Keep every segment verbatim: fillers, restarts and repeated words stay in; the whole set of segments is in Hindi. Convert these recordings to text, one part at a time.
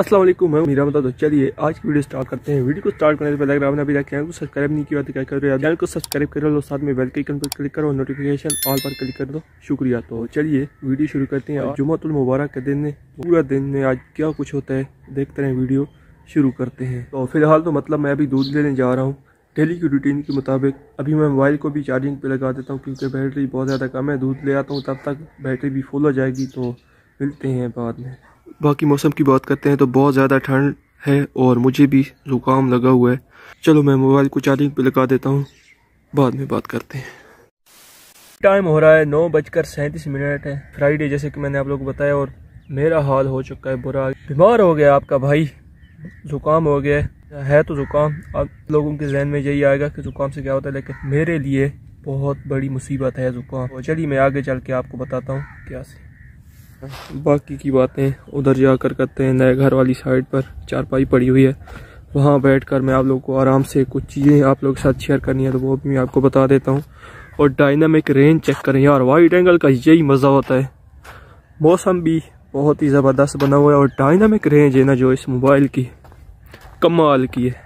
अस्सलाम वालेकुम, मैं मीरा। बता दो, चलिए आज की वीडियो स्टार्ट करते हैं। वीडियो को स्टार्ट करने से पहले अगर आपने अभी तक चैनल को सब्सक्राइब नहीं किया तो क्या करो, चैनल को सब्सक्राइब कर लो, साथ में बेल के आइकन पर क्लिक करो, नोटिफिकेशन ऑल पर क्लिक कर दो, शुक्रिया। तो चलिए वीडियो शुरू करते हैं। जुम्मतुल मुबारक के दिन में पूरा दिन में आज क्या कुछ होता है देखते हैं, वीडियो शुरू करते हैं। तो फिलहाल तो मतलब मैं अभी दूध लेने जा रहा हूँ डेली की रूटीन के मुताबिक। अभी मैं मोबाइल को भी चार्जिंग पे लगा देता हूँ क्योंकि बैटरी बहुत ज़्यादा कम है। दूध ले आता हूँ तब तक बैटरी भी फुल हो जाएगी, तो मिलते हैं बाद में। बाकी मौसम की बात करते हैं तो बहुत ज़्यादा ठंड है और मुझे भी ज़ुकाम लगा हुआ है। चलो मैं मोबाइल को चार्जिंग पे लगा देता हूँ, बाद में बात करते हैं। टाइम हो रहा है नौ बजकर सैंतीस मिनट है, फ्राइडे जैसे कि मैंने आप लोगों को बताया। और मेरा हाल हो चुका है बुरा, बीमार हो गया आपका भाई, ज़ुकाम हो गया है। तो ज़ुकाम अब लोगों के जहन में यही आएगा कि ज़ुकाम से क्या होता है, लेकिन मेरे लिए बहुत बड़ी मुसीबत है ज़ुकाम। तो चलिए मैं आगे चल के आपको बताता हूँ क्या से। बाकी की बातें उधर जाकर करते हैं। नए घर वाली साइड पर चारपाई पड़ी हुई है, वहाँ बैठकर मैं आप लोगों को आराम से कुछ चीज़ें आप लोगों के साथ शेयर करनी है तो वो भी मैं आपको बता देता हूँ। और डायनामिक रेंज चेक करें यार, वाइड एंगल का यही मज़ा होता है। मौसम भी बहुत ही ज़बरदस्त बना हुआ है और डायनामिक रेंज है ना जो इस मोबाइल की कमाल की है।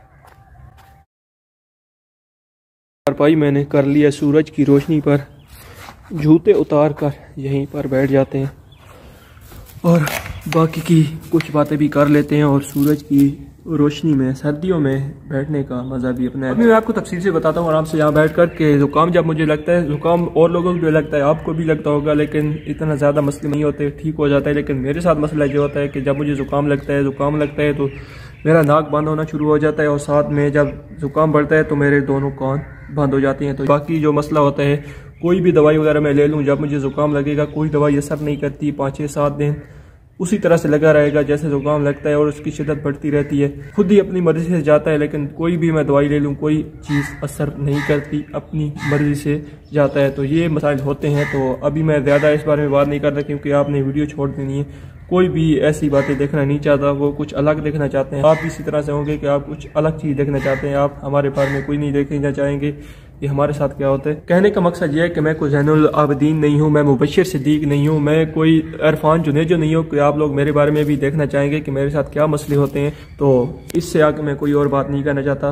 चारपाई मैंने कर लिया सूरज की रोशनी पर, जूते उतार कर यहीं पर बैठ जाते हैं और बाकी की कुछ बातें भी कर लेते हैं। और सूरज की रोशनी में सर्दियों में बैठने का मज़ा भी अपना है। अभी मैं आपको तफसील से बताता हूँ आराम से यहाँ बैठ कर के ज़ुकाम जब मुझे लगता है, ज़ुकाम और लोगों को भी लगता है, आपको भी लगता होगा, लेकिन इतना ज़्यादा मसले नहीं होते, ठीक हो जाता है। लेकिन मेरे साथ मसला ये होता है कि जब मुझे ज़ुकाम लगता है ज़ुकाम लगता है तो मेरा नाक बंद होना शुरू हो जाता है और साथ में जब ज़ुकाम बढ़ता है तो मेरे दोनों कान बंद हो जाती हैं। तो बाकी जो मसला होता है, कोई भी दवाई वगैरह मैं ले लूँ, जब मुझे ज़ुकाम लगेगा कोई दवाई असर नहीं करती, पाँच छः सात दिन उसी तरह से लगा रहेगा जैसे ज़ुकाम लगता है और उसकी शिद्दत बढ़ती रहती है। खुद ही अपनी मर्ज़ी से जाता है, लेकिन कोई भी मैं दवाई ले लूँ कोई चीज़ असर नहीं करती, अपनी मर्ज़ी से जाता है। तो ये मसाइल होते हैं। तो अभी मैं ज़्यादा इस बारे में बात नहीं करता क्योंकि आपने वीडियो छोड़ देनी है। कोई भी ऐसी बातें देखना नहीं चाहता, वो कुछ अलग देखना चाहते हैं। आप इसी तरह से होंगे कि आप कुछ अलग चीज़ देखना चाहते हैं, आप हमारे बारे में कोई नहीं देखना चाहेंगे कि हमारे साथ क्या होता है। कहने का मकसद यह है कि मैं कोई ज़ैनुल आबिदीन नहीं हूँ, मैं मुबश्शिर सिद्दीक नहीं हूँ, मैं कोई इरफान जुनेजो नहीं हूँ कि आप लोग मेरे बारे में भी देखना चाहेंगे कि मेरे साथ क्या मसले होते हैं। तो इससे आगे मैं कोई और बात नहीं करना चाहता।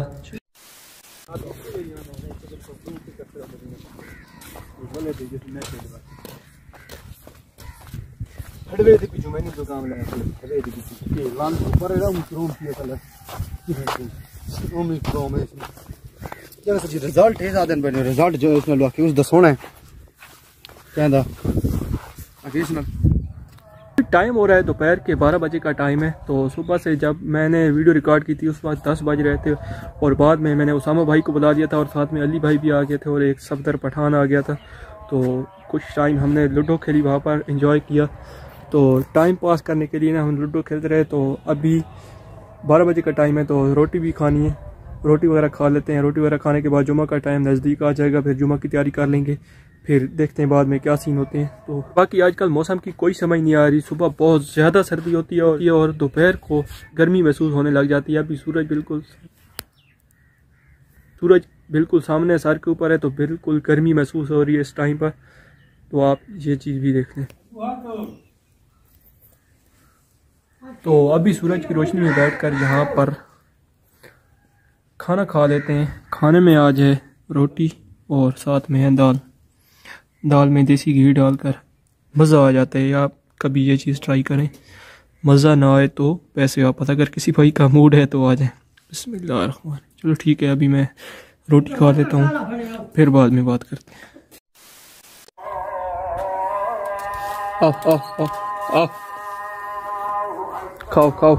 रिजल्ट है साधन बने, रिजल्ट जो इसमें लगा के उस दसोना है कहंदा एडिशनल। टाइम हो रहा है दोपहर के बारह बजे का टाइम है। तो सुबह से जब मैंने वीडियो रिकॉर्ड की थी उस वक्त दस बज रहे थे और बाद में मैंने उसामा भाई को बुला दिया था और साथ में अली भाई भी आ गए थे और एक सफदर पठान आ गया था। तो कुछ टाइम हमने लूडो खेली, वहाँ पर इंजॉय किया। तो टाइम पास करने के लिए ना हम लूडो खेलते रहे। तो अभी बारह बजे का टाइम है तो रोटी भी खानी है, रोटी वगैरह खा लेते हैं। रोटी वगैरह खाने के बाद जुमा का टाइम नज़दीक आ जाएगा, फिर जुमा की तैयारी कर लेंगे, फिर देखते हैं बाद में क्या सीन होते हैं। तो बाकी आजकल मौसम की कोई समझ नहीं आ रही, सुबह बहुत ज़्यादा सर्दी होती है और दोपहर को गर्मी महसूस होने लग जाती है। अभी सूरज बिल्कुल सूरज बिल्कुल सामने सर के ऊपर है तो बिल्कुल गर्मी महसूस हो रही है इस टाइम पर। तो आप ये चीज़ भी देख लें। तो अभी सूरज की रोशनी में बैठकर यहाँ पर खाना खा लेते हैं। खाने में आज है रोटी और साथ में है दाल। दाल में देसी घी डालकर मज़ा आ जाता है। आप कभी ये चीज़ ट्राई करें, मज़ा ना आए तो पैसे वापस। अगर किसी भाई का मूड है तो आ जाए। बिस्मिल्लाह। चलो ठीक है, अभी मैं रोटी खा लेता हूँ, फिर बाद में बात करते हैं। आओ आओ आओ आओ, खाओ खाओ।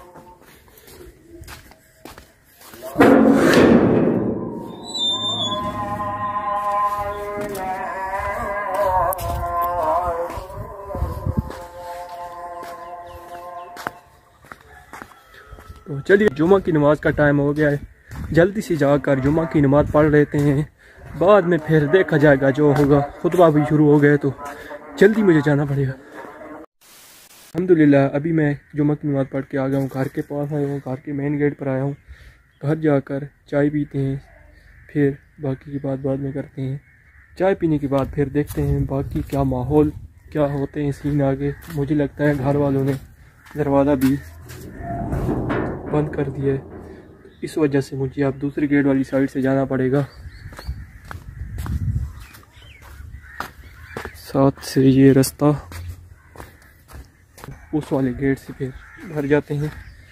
तो चलिए जुमा की नमाज का टाइम हो गया है, जल्दी से जाकर जुमा की नमाज पढ़ लेते हैं, बाद में फिर देखा जाएगा जो होगा। खुतबा भी शुरू हो गया तो जल्दी मुझे जाना पड़ेगा। अल्हम्दुलिल्लाह अभी मैं जुमा की नमाज पढ़ के आ गया हूँ, घर के पास आया हूँ, घर के मेन गेट पर आया हूँ। घर जाकर चाय पीते हैं, फिर बाकी की बात बाद में करते हैं। चाय पीने के बाद फिर देखते हैं बाकी क्या माहौल क्या होते हैं सीन आगे। मुझे लगता है घर वालों ने दरवाज़ा भी बंद कर दिया है, इस वजह से मुझे अब दूसरी गेट वाली साइड से जाना पड़ेगा। साथ से ये रास्ता उस वाले गेट से फिर घर जाते हैं।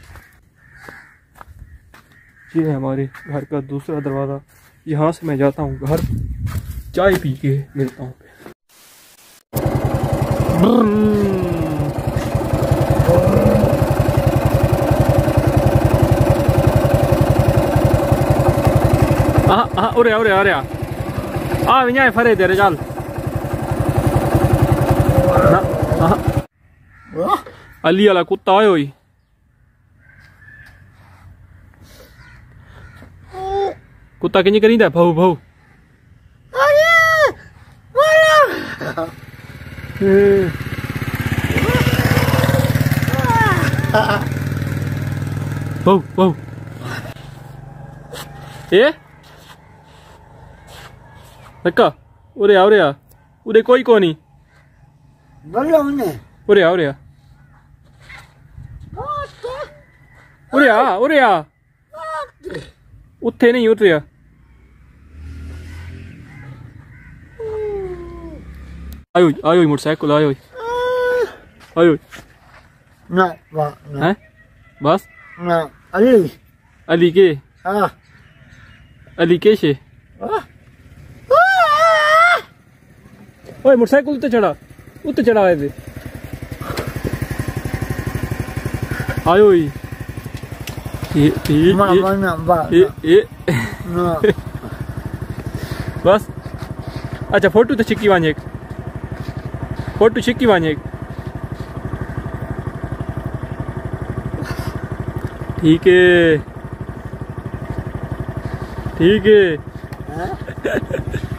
ये है हमारे घर का दूसरा दरवाज़ा, यहाँ से मैं जाता हूँ घर, चाय पी के मिलता हूँ। हाँ हाँ उरे उरे उरे आ विन्याय फरे तेरे चाल अली वाला कुत्ता आयो ही कुत्ता किंज करींदा भाऊ भाऊ भाऊ भाऊ ए नक्का उरे आ उरे आ उरे कोई कोनी उरे आ उरे आ उरे आ उरे आ उत्थे नहीं उतरिया आयो आयो मोटरसाइकिल आयो आयो ना वाह हैं बस ना अली अली के हाँ अली के शे ओए मोटरसाइकिल उत्ते चढ़ा उत्ते चढ़ा आए थे आयो ही ये ये ये ये बस अच्छा फोटो तो छिक्की वांझे फोटो छिक्की वांझे ठीक है ठीक है